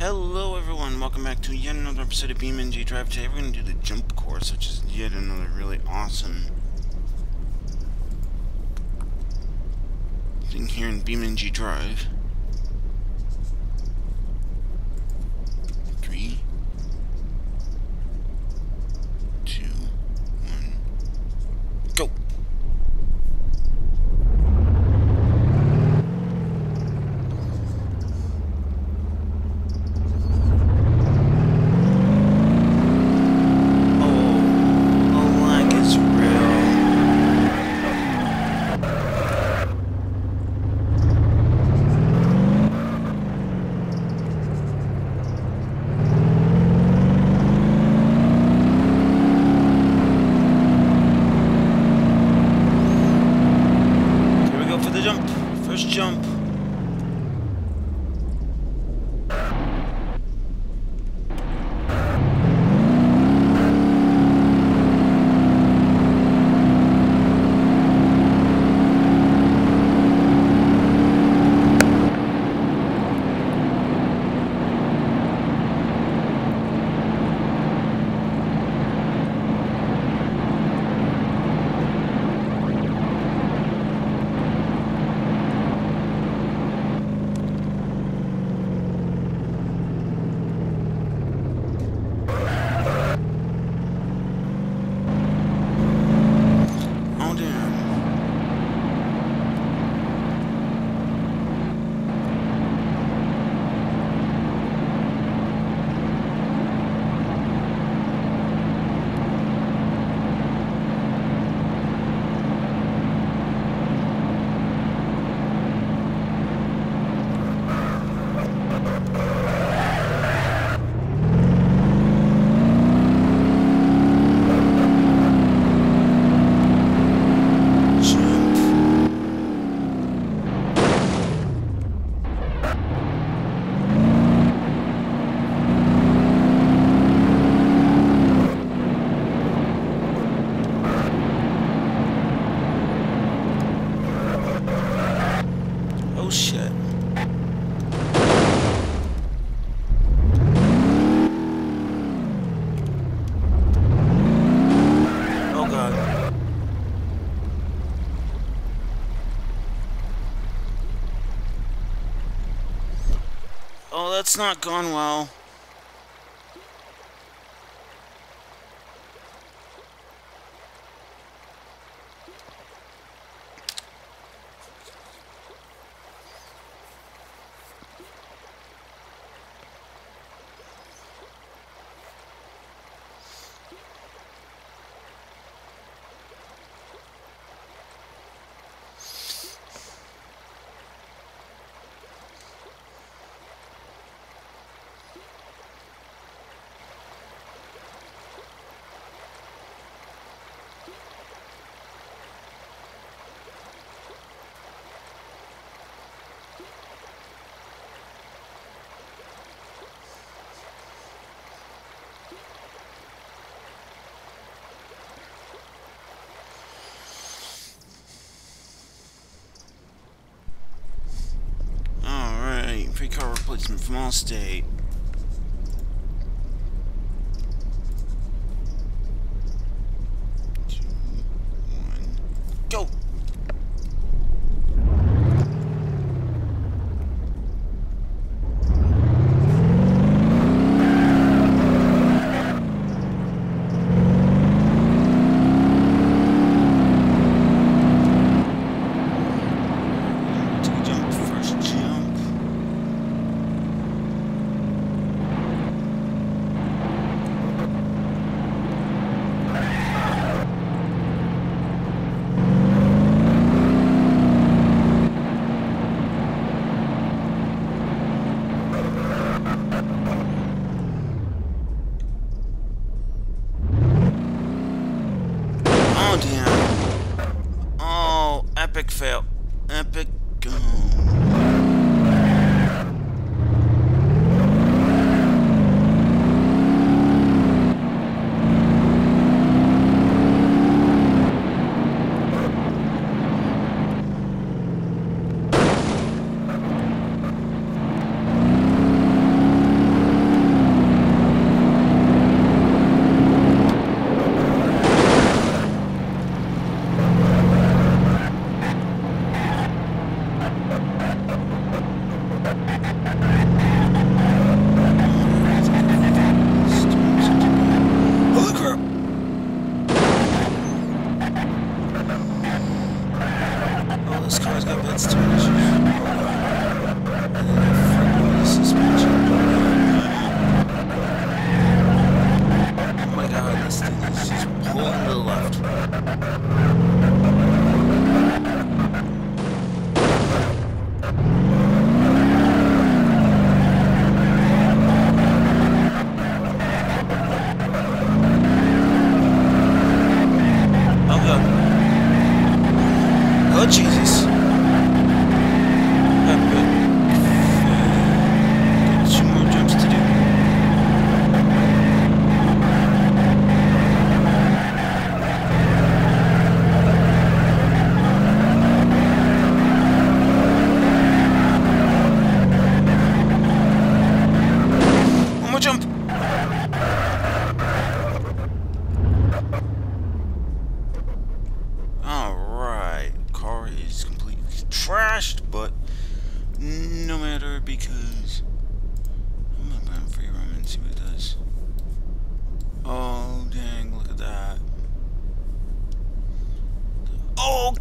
Hello everyone, welcome back to yet another episode of BeamNG Drive. Today we're going to do the jump course, which is yet another really awesome thing here in BeamNG Drive. 3, 2, 1, go! First jump. Shit. Oh god. Oh, that's not gone well. Free car replacement from Allstate. Two, one, go!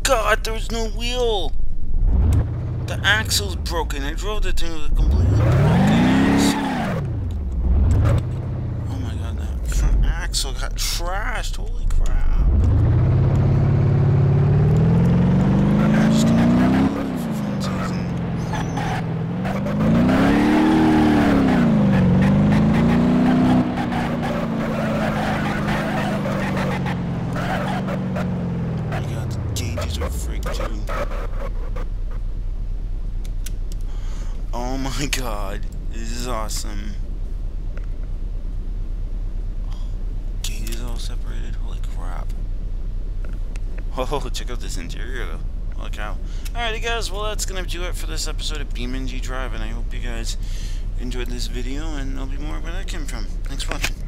god, there's no wheel! The axle's broken. I drove the thing with a completely broken axle. Oh my god, that front axle got trashed. Holy crap. I'm just gonna grab a little bit for fun season. Oh my god, the gauges are freaked too. Oh my god, this is awesome. Gate is all separated, holy crap. Oh, check out this interior though. Holy cow. Alrighty guys, well that's gonna do it for this episode of BeamNG Drive, and I hope you guys enjoyed this video, and there'll be more where that came from. Thanks for watching.